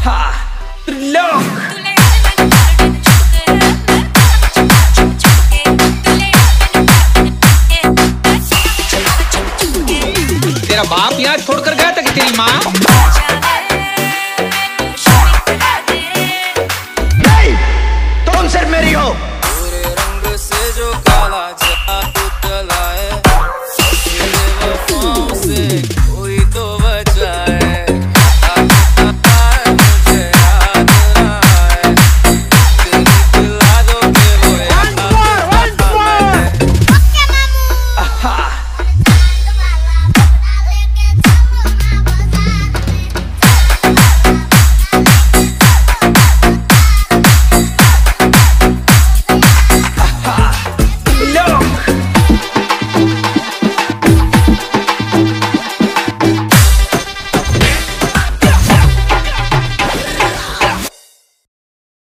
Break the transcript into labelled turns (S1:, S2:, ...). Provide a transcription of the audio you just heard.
S1: हाँ, त्रिलोक। तेरा बाप यहाँ छोड़कर गया था कि तेरी माँ?